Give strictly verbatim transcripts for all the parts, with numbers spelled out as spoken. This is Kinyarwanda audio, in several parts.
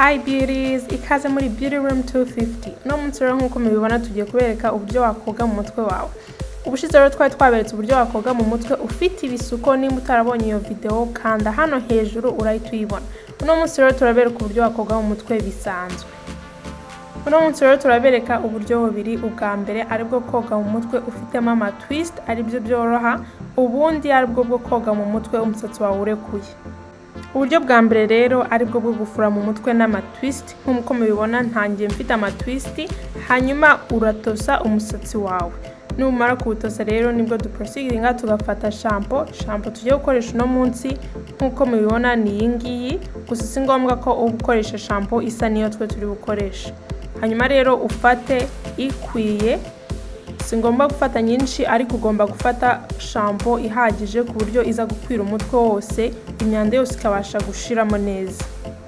Hi beauties, ikaze muri Beauty Room two fifty. No munsi rero nkuko mubibona tugiye kubereka uburyo wakoga mu mutwe wawe. Ubushize rero twari twaberetse uburyo wakoga mu mutwe ufite ibisuko. Nimba utarabonye iyo video kanda hano hejuru urahita uyibona. Uno munsi rero turabereka uburyo wakoga mu mutwe bisanzwe. Uno munsi rero turabereka uburyo bubiri. Ubwa mbere aribwo koga mu mutwe ufitemo ama twist aribyo byoroha, ubundi aribwo bwo koga mu mutwe umusatsi wawe urekuye. Uburyo bwa mbere rero aribwo bwo gufura mu mutwe n'ama twist. Nkuko mubibona ntangiye mfite ama twist, hanyuma uratosa umusatsi wawe. Numara kuwutosa rero nibwo duproceedinga tugafata shampoo. Shampoo tugiye gukoresha no munsi nkuko mubibona ni iyi ngiyi, gusa si ngombwa ko ukoresha shampoo isa niyo twe turi gukoresha. Hanyuma rero ufate ikwiye, si ngombwa gufata nyinshi ariko ugomba gufata shampoo ihagije ku buryo iza gukwira umutwe wose, imyanda yose ikabasha gushiramo neza.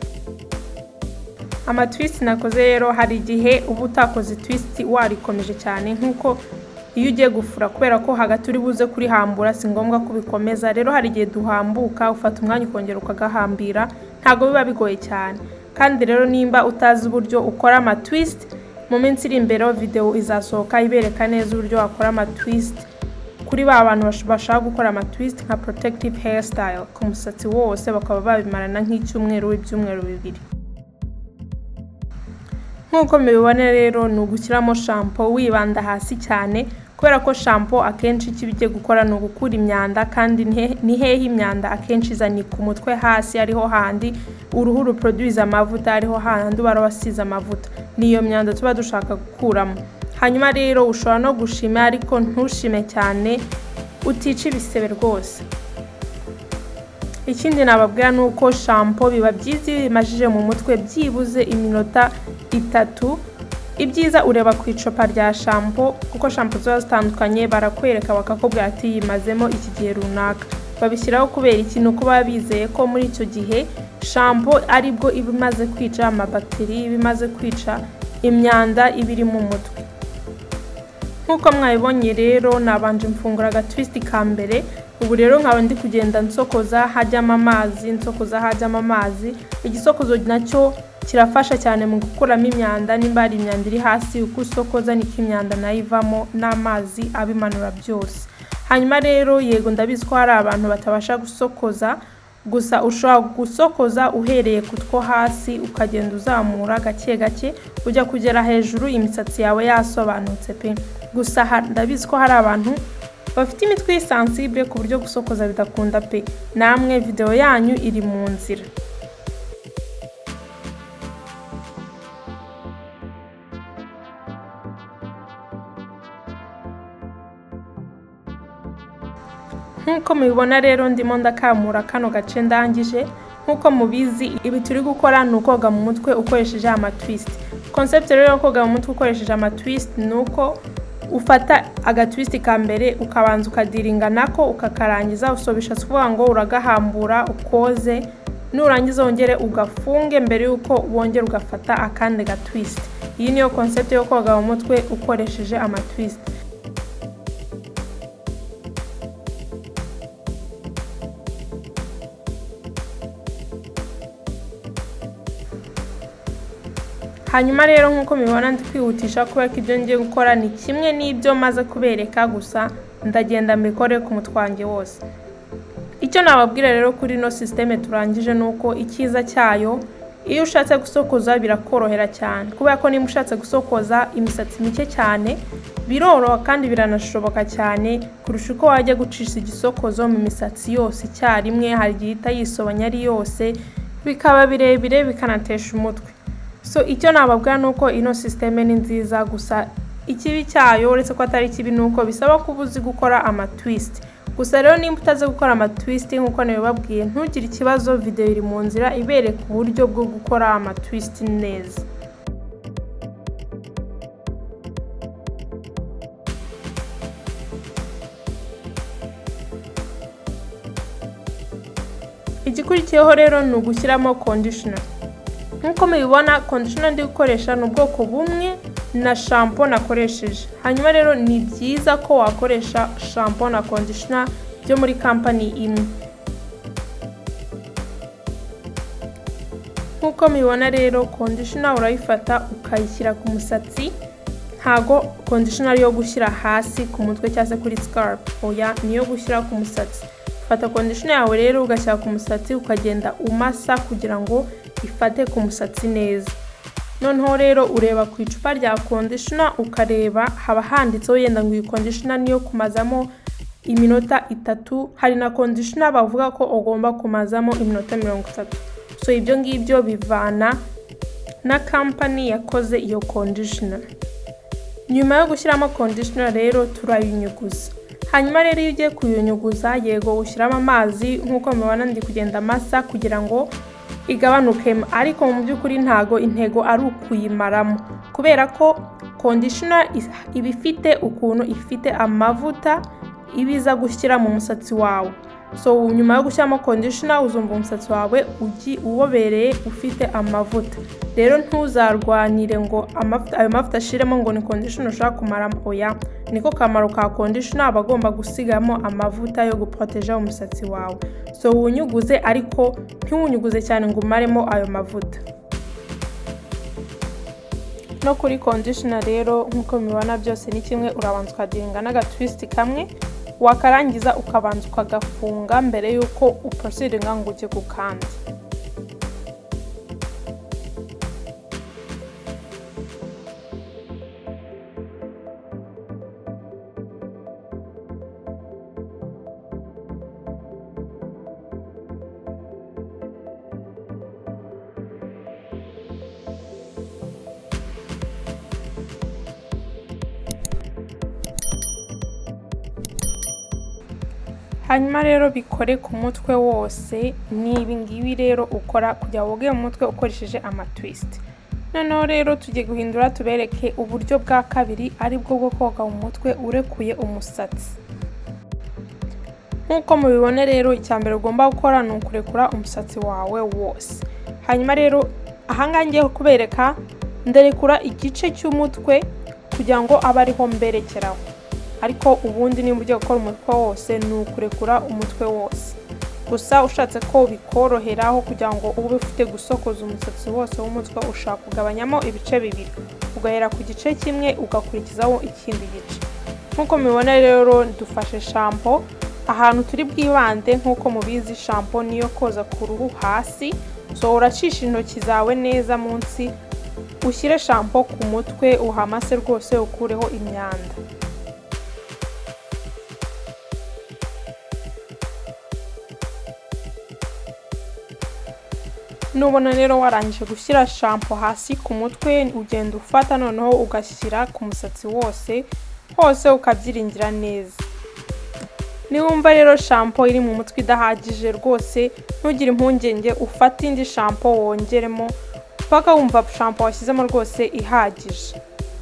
Ama twist nakoze rero hari igihe uba utakoze twist warikomeje cyane, nkuko iyo ugiye gufura kubera ko hagati uri buze kuri hambura si ngombwa kubikomeza. Rero hari igihe duhambuka ufata umwanya ukongera ukagahambira, ntago biba bigoye cyane. Kandi rero nimba utazi uburyo ukora ama twist, mu minsi iri imbere video izasohoka ibereka neza uburyo wakora ama twist kuri ba bantu bashaka gukora ama twist nka protective hairstyle ku musatsi wose, bakaba babimarana nk'icyumweru ibyumweru bibiri. Nkuko mubibona rero ni ugushyiramo shampoo wibanda hasi cyane, kubera ko shampoo akenshi kibije gukora no gukura imyanda, kandi ni hehe imyanda akenshi izani ku mutwe hasi ariho handi uruhu ruproduce amavuta, ariho handi ubara wasize amavuta. Niyo myanda tuba dushaka gukuramo. Hanyuma rero ushobora no gushima ariko ntushime cyane utici ibisebe rwose. Ikindi nababwira nuko shampoo biba byiza bimajije mu mutwe byibuze iminota itatu. Ibyiza ureba ku icupa rya shampoo, kuko shampoo ziba zitandukanye barakwereka bakakubwira ati yimazemo iki gihe runaka. Babishyiraho kubera ikintu ko baba bizeye ko muri icyo gihe shampoo aribwo iba imaze kwica amabakiteri, iba imaze kwica imyanda ibiri mu mutwe. Nkuko mwabibonye rero nabanje mfungura aga twist ka mbere. Ubu rero nkaba ndi kugenda nsokoza hajyamo amazi, nsokoza hajyamo amazi. Igisokozo nacyo kirafasha cyane mu gukuramo imyanda. Nimba ari imyanda iri hasi, uko usokoza niko imyanda nayo ivamo n'amazi abimanura byose. Hanyuma rero yego ndabizi ko hari abantu batabasha gusokoza, gusa ushobora gusokoza uhereye kutwo hasi ukagenda uzamura gake gake ujya kugera hejuru imisatsi yawe yasobanutse pe. Gusa ndabizi ko hari abantu bafite imitwe sensible ku buryo gusokoza bidakunda pe. Namwe video yanyu iri mu nzira. Nkuko mubibona rero ndimo ndakamura kano gace ndangije. Nkuko mubizi ibi turi gukora ni ukoga mu mutwe ukoresheje ama twist. Concept rero yo koga mu mutwe ukoresheje ama twist nuko ufata aga twist ka mbere ukabanza ukadiringa nako ukakarangiza, usobisha kuvuga ngo uragahambura ukoze, nurangiza wongere ugafunge mbere yuko wongera ugafata akandi ga twist. Iyi niyo concept yo koga mu mutwe ukoresheje ama twist. Hanyuma rero nkuko mubibona ndi kwihutisha kubera ko ibyo ngiye gukora ni kimwe n'ibyo maze kubereka, gusa ndagenda mbikore ku mutwange wose. Icyo nababwira rero kuri no systeme turangije nuko ikiza cyayo, iyo ushatse gusokoza birakorohera cyane, kubera ko nimba ushatse gusokoza imisatsi mike cyane biroroha kandi biranashoboka cyane kurusha uko wajya gucisha igisokozo mu misatsi yose icyarimwe. Hari gihita yisobanya ari yose bikaba birebire bikanatesha umutwe. So icyo nababwira nuko ino systeme ni nziza, gusa ikibi cyayo uretse ko atari kibi nuko bisaba kubuzi gukora ama twist. Gusa rero nimba utaze gukora ama twist nkuko nabibabwiye ntugire ikibazo, video iri mu nzira ibereka uburyo bwo gukora ama twist neza. Igikurikiyeho rero ni ugushyiramo conditioner. Nkuko mubibona conditioner ndi gukoresha n'ubwoko bumwe na shampoo nakoresheje. Hanyuma rero ni byiza ko wakoresha shampoo na conditioner byo muri company imwe. nk'uko mubibona rero conditioner urayifata ukayishyira ku musatsi, ntago conditioner ari yo gushyira hasi ku mutwe cyangwa se kuri scalp, oya niyo gushyira ku musatsi. Fata conditioner yawe rero ugashyira ku musatsi ukagenda umasa kugira ngo ifate ku musatsi neza. Noneho rero ureba ku icupa rya conditioner ukareba haba handitseho yenda ngo iyi conditioner niyo kumazamo iminota itatu, hari na conditioner bavuga ko ugomba kumazamo iminota mirongo itatu. So ibyo ngibyo bivana na company yakoze iyo conditioner. Nyuma yo gushyiramo conditioner rero turayinyuguza. Hanyuma rero iyo ugiye kuyunyuguza yego ushyiramo amazi nk'uko mubibona ndi kugenda masa kugira ngo igabanuke, ariko mu by'ukuri ntago intego ari ukuyimaramo kubera ko conditioner iba ifite ukuntu ifite amavuta ibiza gushyira mu musatsi wawe. So nyuma yo gushyiramo conditioner uzumva umusatsi wawe ugi uwobereye ufite amavuta. Rero ntuzarwanire ngo amavuta ayo mavuta ashiremo ngo ni conditioner ushaka kumaramo, oya niko kamaro ka conditioner abagomba gusigamo amavuta yo guproteja umusatsi wawe. So wunyuguze ariko ntiwunyuguze cyane ngo umaremo ayo mavuta. No kuri conditioner rero nkuko mubibona byose ni kimwe, urabanza ukadiringa n'agatwist kamwe, wakarangiza ukabanza ukagafunga mbere yuko uproceedinga ngo ujye ku kandi. Hanyuma rero bikore ku mutwe wose. Ni ibi ngibi rero ukora kugira woge mu mutwe ukoresheje ama twist. Noneho rero tugiye guhindura tubereke uburyo bwa kabiri ari bwo bwo koga mu mutwe urekuye umusatsi. Nkuko mubibone rero icyambere ugomba gukora ni ukurekura umusatsi wawe wose. Hanyuma rero ahanga ngiye kubereka nderekura igice cy'umutwe kugira ngo abe ariho mberekeraho, ariko ubundi ni uburyo gukora umutwe wose ni ukurekura umutwe wose. Gusa ushatse ko bikoroheraho kugira ngo ube ufite gusokoza umusatsi wose w'umutwe ushaka kugabanyamo ibice bibiri, ugahera ku gice kimwe ugakurikizaho ikindi gice. Nkuko mubibona rero dufashe shampoo, ahantu turi bwibande nkuko mubizi shampoo niyo koza ku ruhu hasi. So uracisha intoki zawe neza munsi, ushyire shampoo ku mutwe uhamase rwose ukureho imyanda. Nubona rero warangije gushyira shampoo hasi ku mutwe, ugenda ufata noneho ugashyira ku musatsi wose hose ukabyiringira neza. Niwumva rero shampoo iri mu mutwe idahagije rwose ntugire impungenge, ufata indi shampoo wongeremo paka wumva shampoo washyizemo rwose ihagije.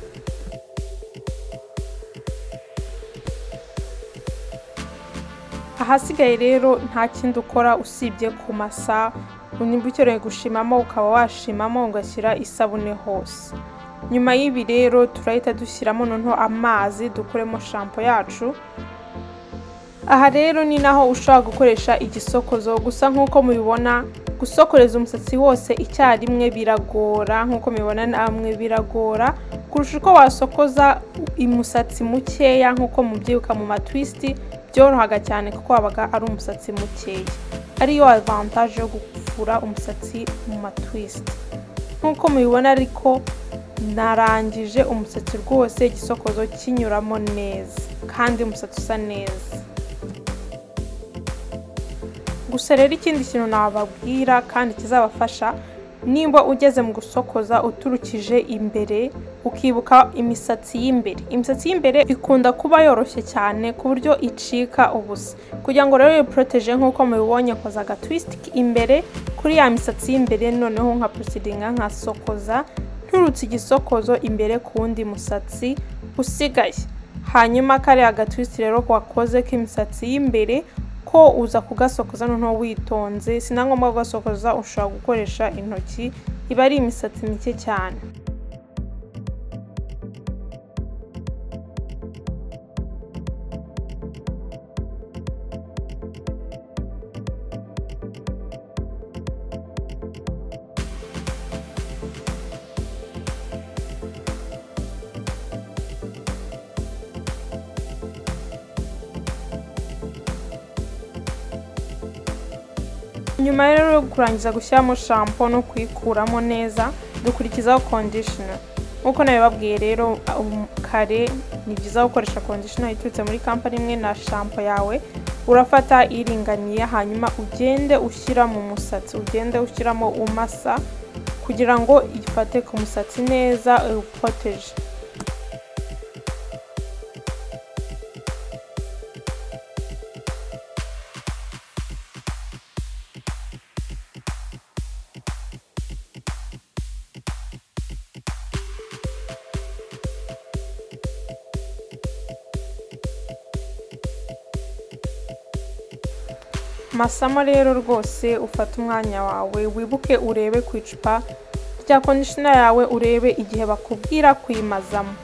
Ahasigaye rero nta kindi ukora usibye kumasa. Nimba ukeneye gushimamo ukaba washimamo ugashyira isabune hose. Nyuma y'ibi rero turahita dushyiramo noneho amazi dukuremo shampoo yacu. Aha rero ni naho ushaka gukoresha igisokozo, gusa nkuko mubibona gusokoreza umusatsi wose icyarimwe biragora. Nkuko mubibona namwe biragora kurusha uko wasokoza umusatsi mukeya nkuko mubyibuka mu matwist byorohaga cyane kuko wabaga ari umusatsi mukeya. Ariyo advantage yo gufura umusatsi mu matwist. Nkuko mubibona ariko narangije umusatsi rwose igisokozo kinyuramo neza kandi umusatsi usa neza. Gusa rero ikindi kintu nababwira kandi kizabafasha, nimba ugeze mu gusokoza uturukije imbere ukibuka imisatsi y'imbere. Imisatsi y'imbere ikunda kuba yoroshye cyane ku buryo icika ubusa. Kugira ngo rero yiproteje nkuko mubibonye koza aga twist imbere kuri ya misatsi y'imbere, noneho nka proceedinga nka sokoza nturutse igisokozo imbere ku wundi musatsi usigaye. Hanyuma kare aga twist rero wakoze k'imisatsi y'imbere ko uza kugasokoza noneho witonze. Sinangomba kugasokoza, ushobora gukoresha intoki, iba ari imisatsi mike cyane. nyuma rero yo kurangiza gushyiramo shampoo no kuyikuramo neza dukurikizaho conditioner. Nkuko nabibabwiye rero kare ni byiza gukoresha conditioner iturutse muri company imwe na shampoo yawe. Urafata iringaniye hanyuma ugende ushyira mu musatsi, ugende ushyiramo umasa kugira ngo ifate ku musatsi neza upoteje. Masamo rero rwose ufata umwanya wawe, wibuke urebe ku icupa rya conditioner yawe, urebe igihe bakubwira kuyimazamo.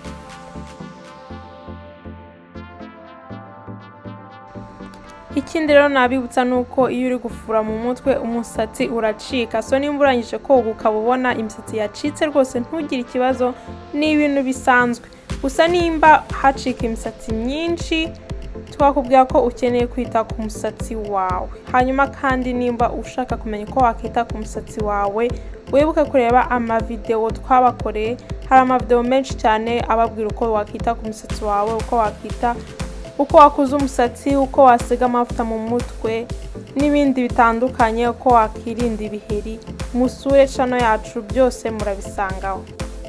Ikindi rero nabibutsa nuko iyo uri gufura mu mutwe umusatsi uracika, so nimba urangije koga ukabona imisatsi yacitse rwose ntugire ikibazo, ni ibintu bisanzwe. Gusa nimba hacika imisatsi myinshi twakubwira ko ukeneye kwita ku musatsi wawe. Hanyuma kandi nimba ushaka kumenya ko wakita ku musatsi wawe, wibuke kureba ama video twabakoreye. Hari ama video menshi cyane ababwira uko wakita ku musatsi wawe, uko wakita uko wakuza umusatsi, uko wasiga amavuta mu mutwe n'ibindi bitandukanye, uko wakirinda ibiheri. Musure channel yacu byose murabisangaho.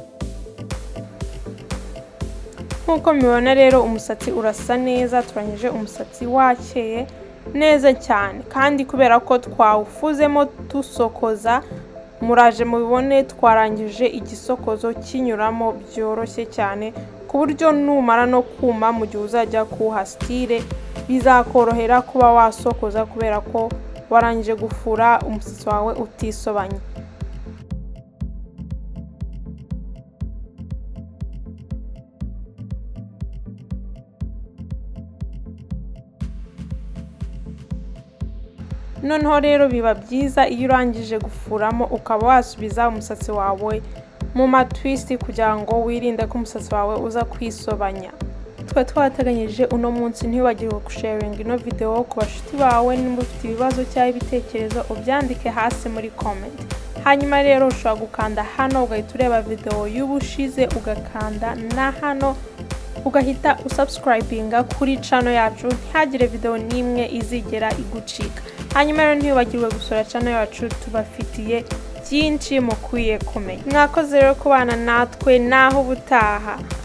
Nkuko mubibona rero umusatsi urasa neza, turangije umusatsi wakeye neza cyane, kandi kubera ko twawufuzemo tusokoza, muraje mubibone twarangije igisokozo kinyuramo byoroshye cyane, ku buryo numara no kuma mu gihe uzajya kuha style bizakorohera kuba wasokoza kubera ko warangije gufura umusatsi wawe utisobanye. Noneho rero biba byiza iyo urangije gufuramo ukaba wasubiza umusatsi wawe mu matwist kugira ngo wirinde ko umusatsi wawe uza kwisobanya. Twa twateganyije uno munsi ntibagirwe kusharing ino video ku bashuti bawe. Nimba ufite ibibazo cyangwa ibitekerezo ubyandike hasi muri comment. Hanyuma rero ushobora gukanda hano ugahita ureba video y'ubushize, ugakanda na hano ugahita usubscribinga kuri channel yacu, ntihagire video nimwe izigera igucika. Hanyuma rero ntibagirwe gusura channel yacu, tubafitiye byinshi mukwiye kumenya. Mwakoze rero kubana natwe, naho ubutaha.